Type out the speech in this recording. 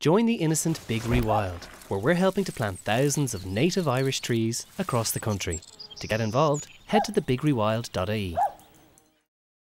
Join the innocent Big Rewild, where we're helping to plant thousands of native Irish trees across the country. To get involved, head to thebigrewild.ie.